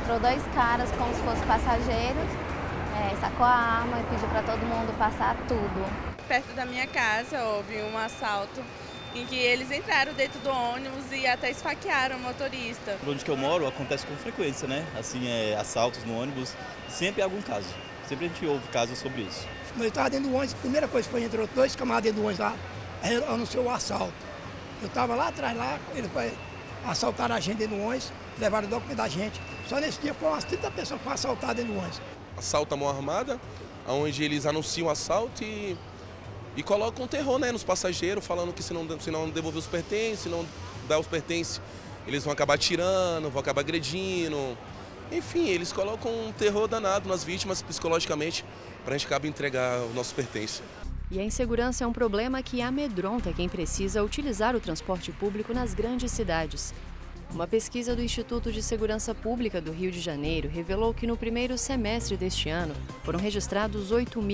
entrou dois caras como se fossem passageiros, sacou a arma e pediu para todo mundo passar tudo. Perto da minha casa houve um assalto em que eles entraram dentro do ônibus e até esfaquearam o motorista. Por onde que eu moro acontece com frequência, né? Assim, assaltos no ônibus, sempre há algum caso. Sempre a gente ouve casos sobre isso. Quando eu estava dentro do ônibus, a primeira coisa que foi, entrou dois camaradas dentro do ônibus lá, anunciou o assalto. Eu estava lá atrás, eles assaltaram a gente dentro do ônibus, levaram o documento da gente. Só nesse dia foram umas 30 pessoas que foram assaltadas dentro do ônibus. Assalto à mão armada, onde eles anunciam o assalto e colocam terror, né, nos passageiros, falando que se não devolver os pertences, se não dar os pertences, eles vão acabar tirando, vão acabar agredindo. Enfim, eles colocam um terror danado nas vítimas psicologicamente para a gente acabar entregar os nossos pertences. E a insegurança é um problema que amedronta quem precisa utilizar o transporte público nas grandes cidades. Uma pesquisa do Instituto de Segurança Pública do Rio de Janeiro revelou que no primeiro semestre deste ano foram registrados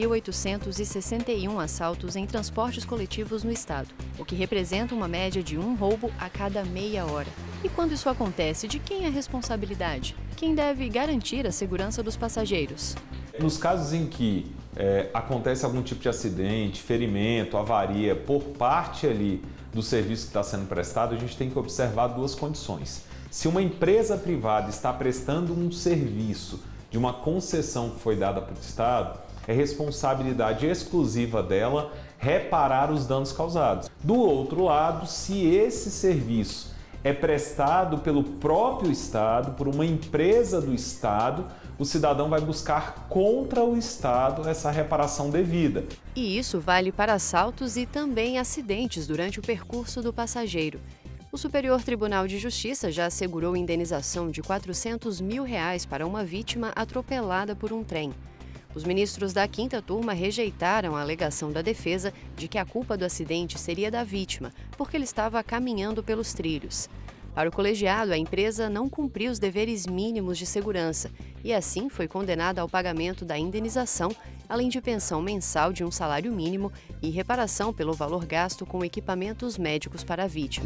8.861 assaltos em transportes coletivos no estado, o que representa uma média de um roubo a cada meia hora. E quando isso acontece, de quem é a responsabilidade? Quem deve garantir a segurança dos passageiros? Nos casos em que acontece algum tipo de acidente, ferimento, avaria por parte ali do serviço que está sendo prestado, a gente tem que observar duas condições. Se uma empresa privada está prestando um serviço de uma concessão que foi dada para o Estado, é responsabilidade exclusiva dela reparar os danos causados. Do outro lado, se esse serviço é prestado pelo próprio Estado, por uma empresa do Estado, o cidadão vai buscar contra o Estado essa reparação devida. E isso vale para assaltos e também acidentes durante o percurso do passageiro. O Superior Tribunal de Justiça já assegurou indenização de R$400 mil para uma vítima atropelada por um trem. Os ministros da 5ª turma rejeitaram a alegação da defesa de que a culpa do acidente seria da vítima, porque ele estava caminhando pelos trilhos. Para o colegiado, a empresa não cumpriu os deveres mínimos de segurança e, assim, foi condenada ao pagamento da indenização, além de pensão mensal de um salário mínimo e reparação pelo valor gasto com equipamentos médicos para a vítima.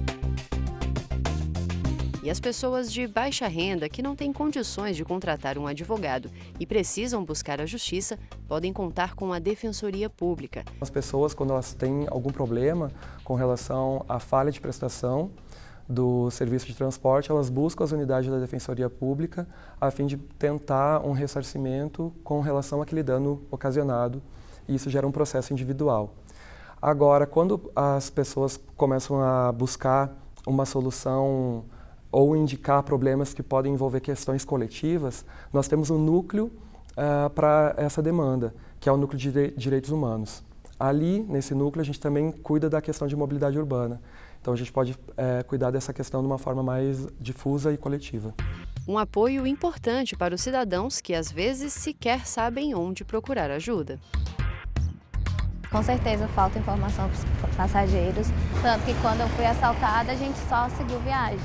E as pessoas de baixa renda que não têm condições de contratar um advogado e precisam buscar a justiça podem contar com a Defensoria Pública. As pessoas, quando elas têm algum problema com relação à falha de prestação do serviço de transporte, elas buscam as unidades da Defensoria Pública a fim de tentar um ressarcimento com relação àquele dano ocasionado, e isso gera um processo individual. Agora, quando as pessoas começam a buscar uma solução ou indicar problemas que podem envolver questões coletivas, nós temos um núcleo para essa demanda, que é o núcleo de direitos humanos. Ali, nesse núcleo, a gente também cuida da questão de mobilidade urbana. Então, a gente pode cuidar dessa questão de uma forma mais difusa e coletiva. Um apoio importante para os cidadãos que, às vezes, sequer sabem onde procurar ajuda. Com certeza falta informação para os passageiros, tanto que quando eu fui assaltada, a gente só seguiu viagem.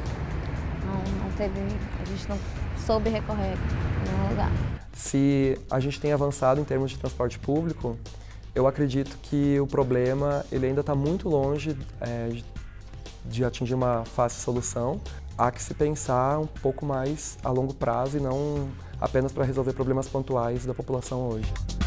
A gente não soube recorrer em nenhum lugar. Se a gente tem avançado em termos de transporte público, eu acredito que o problema ele ainda está muito longe de atingir uma fácil solução. Há que se pensar um pouco mais a longo prazo e não apenas para resolver problemas pontuais da população hoje.